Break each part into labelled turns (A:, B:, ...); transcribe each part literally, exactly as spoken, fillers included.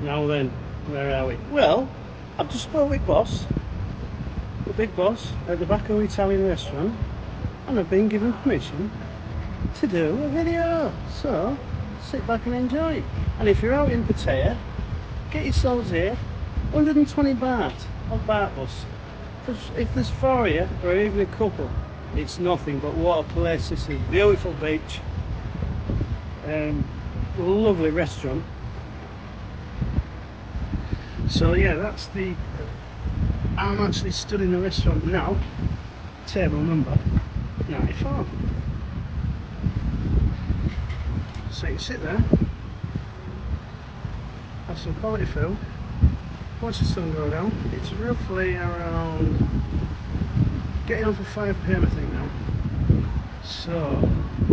A: Now then, where are we? Well, I've just spoke with boss, the big boss at the back of the Italian restaurant, and I've been given permission to do a video. So, sit back and enjoy. And if you're out in Pattaya, get yourselves here, one hundred and twenty baht on Baht Bus. If there's four of you, or even a couple, it's nothing. But what a place! This is a beautiful beach, um, lovely restaurant. So yeah, that's the. I'm actually stood in the restaurant now. Table number ninety-four. So you can sit there, have some quality food, watch the sun go down. It's roughly around getting on for five p m I think now. So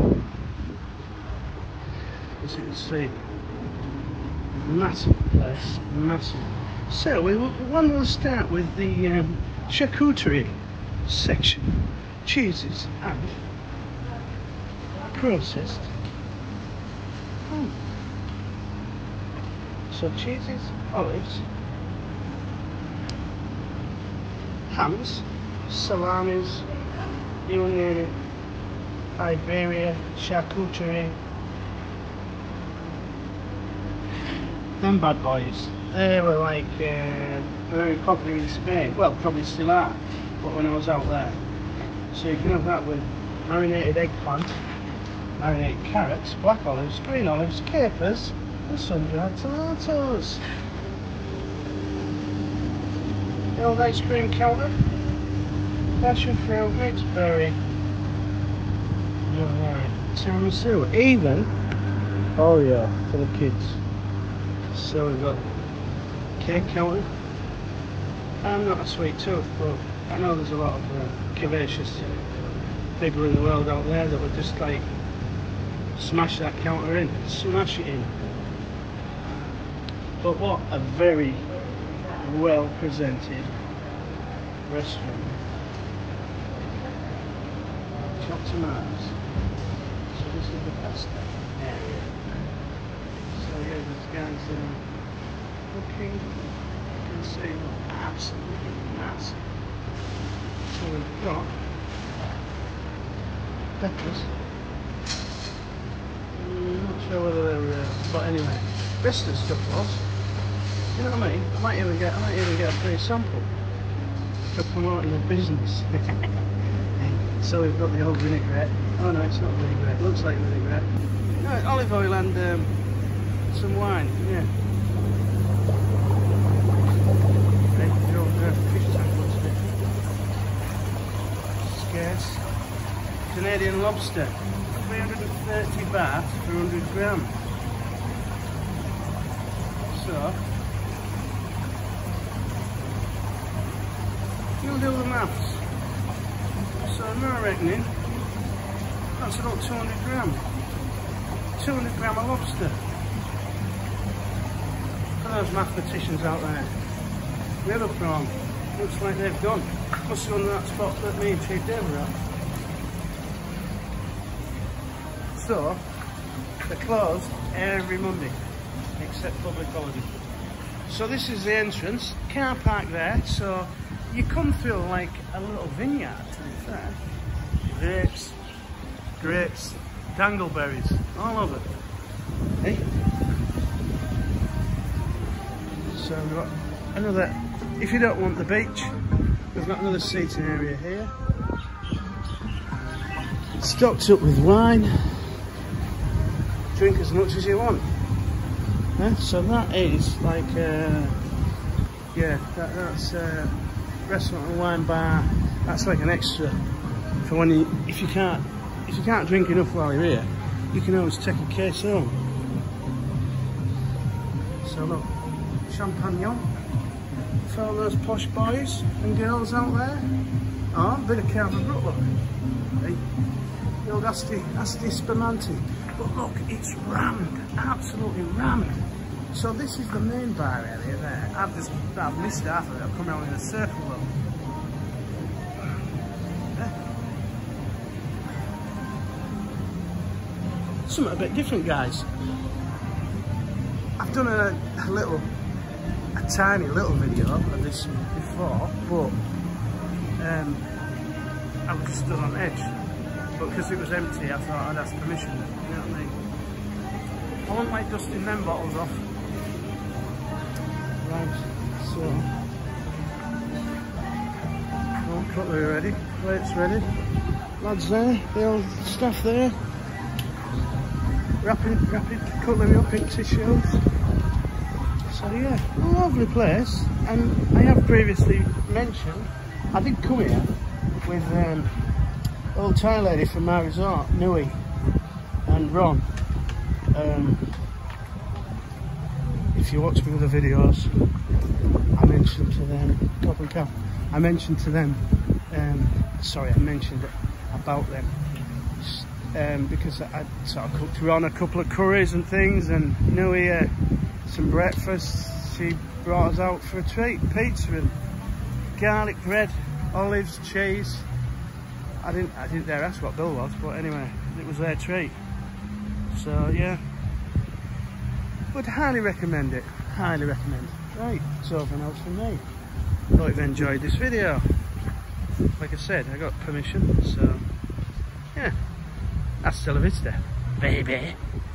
A: as you can see, massive place, massive. So we one will start with the um, charcuterie section, cheeses and processed. Hmm. So cheeses, olives, hams, salamis, you name it, Iberia, charcuterie. Them bad boys, they were like uh, very popular in Spain. Well, probably still are, but when I was out there. So you can have that with marinated eggplant, marinated carrots, black olives, green olives, capers, and sun-dried tomatoes. The old ice cream counter, passion fruit, mixed berry, alright, tiramisu, even Oreo for the kids. So we've got cake counter. I'm not a sweet tooth, but I know there's a lot of uh, curvaceous people in the world out there that would just like smash that counter in, smash it in. But what a very well presented restaurant. Chopped tomatoes. So this is the pasta area. So yeah, there's guys that are cooking. You can see, look, absolutely massive. So we've got peppers. I'm not sure whether they're, uh, but anyway, best of stuff was. You know what I mean? I might even get, I might even get a free sample for promoting the business. So we've got the old vinaigrette. Oh no, it's not vinaigrette. It looks like vinaigrette. No, olive oil and um, some wine. Yeah. Okay, the old uh, fish tank looks a bit scarce. Canadian lobster, three hundred and thirty baht for one hundred grams. So you'll do the maths. So now reckoning, that's about two hundred grams. two hundred gram of lobster. For those mathematicians out there. The other prawn, looks like they've gone. Must have gone to that spot that me and Chief Dave were at. So, they're closed every Monday, except public holiday. So this is the entrance, car park there, so you come through like a little vineyard, to be fair. Grapes, grapes, dangleberries, all over. Hey? So we've got another, if you don't want the beach, we've got another seating area here. Stocked up with wine. Drink as much as you want. Yeah, so that is like, uh, yeah, that, that's uh, restaurant and wine bar. That's like an extra for when you, if you can't, if you can't drink enough while you're here, you can always take a case home. So look, champagne for all those posh boys and girls out there. Oh, a bit of Carver Brook, look. Hey, the old Asti, Asti Spumante. But look, it's rammed, absolutely rammed. So this is the main bar area there. I've just, I've missed half of it. I've come around in a circle though. Something a bit different, guys. I've done a, a little a tiny little video of this before, but um, I was stood on edge. But because it was empty, I thought I'd ask permission. You know what I mean? I won't like dusting them bottles off. Right, so oh, cutlery ready, plates ready, lads there, the old staff there, wrapping, wrapping cutlery up in tissues. So yeah, a lovely place, and I have previously mentioned I did come here with um, old Thai lady from my resort, Nui, and Ron. Um, if you watch my other videos, I mentioned to them, Goblin Cow, I mentioned to them, um, sorry, I mentioned about them, um, because I sort of cooked Ron a couple of curries and things, and Nui uh, some breakfast. She brought us out for a treat, pizza and garlic bread, olives, cheese. I didn't, I didn't dare ask what bill was, but anyway, it was their treat. So yeah, would highly recommend it, highly recommend. Right, it's over and out from me. Hope you've enjoyed this video. Like I said, I got permission, so yeah, hasta la vista, baby.